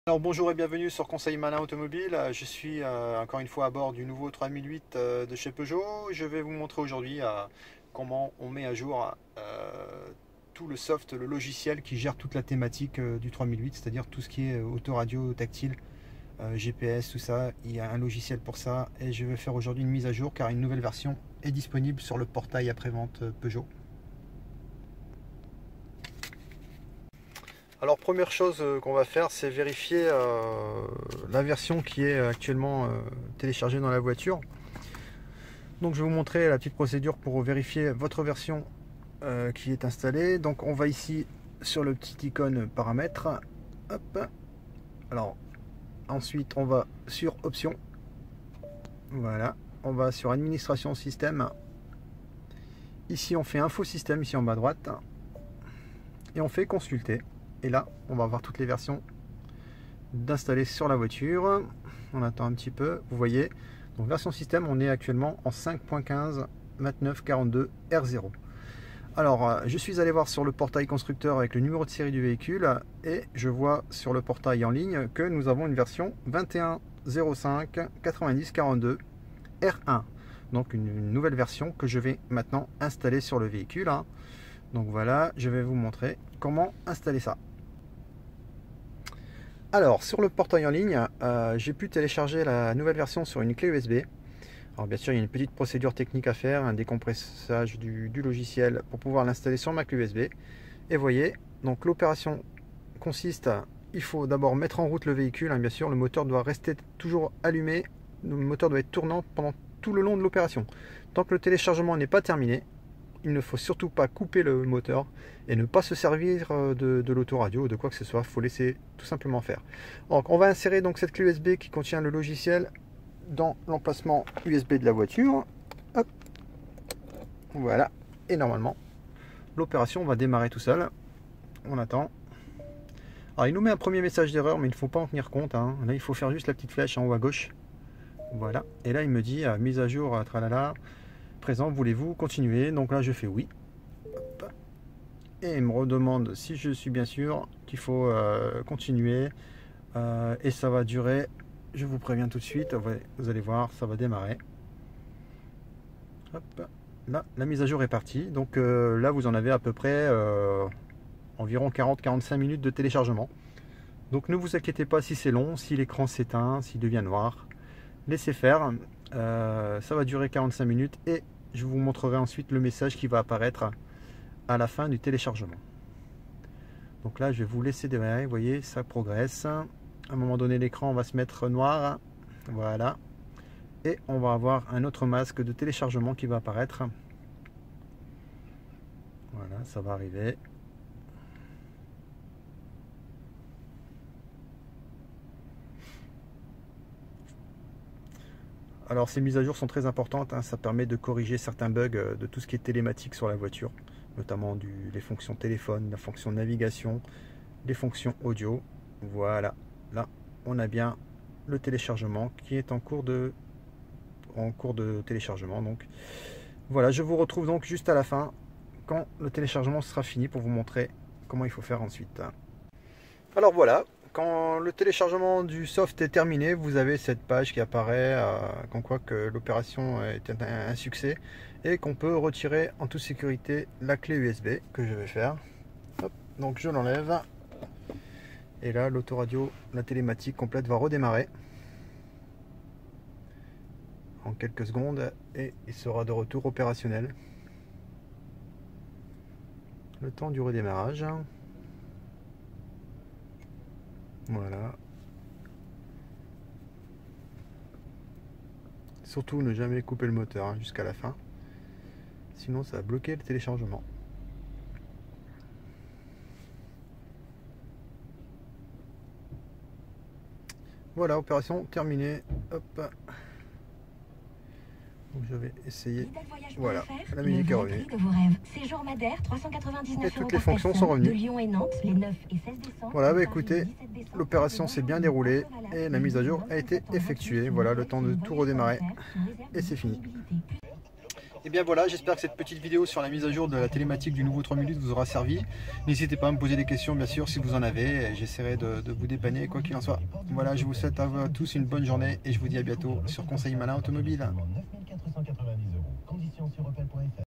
Alors bonjour et bienvenue sur Conseil Malin Automobile. Je suis encore une fois à bord du nouveau 3008 de chez Peugeot. Je vais vous montrer aujourd'hui comment on met à jour tout le soft, le logiciel qui gère toute la thématique du 3008, c'est-à-dire tout ce qui est autoradio, tactile, GPS, tout ça. Il y a un logiciel pour ça et je vais faire aujourd'hui une mise à jour car une nouvelle version est disponible sur le portail après-vente Peugeot. Alors première chose qu'on va faire, c'est vérifier la version qui est actuellement téléchargée dans la voiture. Donc je vais vous montrer la petite procédure pour vérifier votre version qui est installée. Donc on va ici sur le petit icône paramètres. Hop. Alors ensuite on va sur options. Voilà. On va sur administration système. Ici on fait info système ici en bas à droite. Et on fait consulter. Et là, on va avoir toutes les versions d'installer sur la voiture. On attend un petit peu, vous voyez. Donc version système, on est actuellement en 5.15 2942 R0. Alors, je suis allé voir sur le portail constructeur avec le numéro de série du véhicule et je vois sur le portail en ligne que nous avons une version 2105 90 42 R1. Donc une nouvelle version que je vais maintenant installer sur le véhicule. Donc voilà, je vais vous montrer comment installer ça. Alors sur le portail en ligne, j'ai pu télécharger la nouvelle version sur une clé USB. Alors bien sûr il y a une petite procédure technique à faire, un décompressage du logiciel pour pouvoir l'installer sur ma clé USB. Et vous voyez, donc l'opération consiste, il faut d'abord mettre en route le véhicule, bien sûr le moteur doit rester toujours allumé, le moteur doit être tournant pendant tout le long de l'opération. Tant que le téléchargement n'est pas terminé, il ne faut surtout pas couper le moteur et ne pas se servir de l'autoradio ou de quoi que ce soit. Il faut laisser tout simplement faire. Donc on va insérer donc cette clé USB qui contient le logiciel dans l'emplacement USB de la voiture. Hop. Voilà. Et normalement, l'opération va démarrer tout seul. On attend. Alors il nous met un premier message d'erreur, mais il ne faut pas en tenir compte. Là, il faut faire juste la petite flèche en haut à gauche. Voilà. Et là, il me dit mise à jour, tralala. Présent, voulez-vous continuer? Donc là je fais oui. Hop. Et il me redemande si je suis bien sûr qu'il faut continuer et ça va durer, je vous préviens tout de suite, vous allez voir, ça va démarrer. Hop. Là la mise à jour est partie, donc là vous en avez à peu près environ 40-45 minutes de téléchargement. Donc ne vous inquiétez pas si c'est long, si l'écran s'éteint, s'il devient noir, laissez faire. Ça va durer 45 minutes et je vous montrerai ensuite le message qui va apparaître à la fin du téléchargement. Donc là je vais vous laisser démarrer, vous voyez ça progresse. À un moment donné l'écran va se mettre noir, voilà, et on va avoir un autre masque de téléchargement qui va apparaître. Voilà, ça va arriver. Alors ces mises à jour sont très importantes, ça permet de corriger certains bugs de tout ce qui est télématique sur la voiture, notamment les fonctions téléphone, la fonction navigation, les fonctions audio. Voilà, là on a bien le téléchargement qui est en cours de téléchargement. Donc voilà, je vous retrouve donc juste à la fin quand le téléchargement sera fini pour vous montrer comment il faut faire ensuite. Alors voilà. Quand le téléchargement du soft est terminé, vous avez cette page qui apparaît comme quoi que l'opération est un succès et qu'on peut retirer en toute sécurité la clé USB que je vais faire. Hop, donc je l'enlève et là l'autoradio, la télématique complète va redémarrer en quelques secondes et il sera de retour opérationnel. Le temps du redémarrage. Voilà. Surtout ne jamais couper le moteur jusqu'à la fin. Sinon ça va bloquer le téléchargement. Voilà, opération terminée. Hop. Donc je vais essayer. Voilà, la musique est revenue. Et toutes les fonctions sont revenues. Voilà, bah écoutez, l'opération s'est bien déroulée et la mise à jour a été effectuée. Voilà, le temps de tout redémarrer et c'est fini. Et bien voilà, j'espère que cette petite vidéo sur la mise à jour de la télématique du nouveau 3 minutes vous aura servi. N'hésitez pas à me poser des questions bien sûr si vous en avez, j'essaierai de vous dépanner quoi qu'il en soit. Voilà, je vous souhaite à vous tous une bonne journée et je vous dis à bientôt sur Conseil Malin Automobile.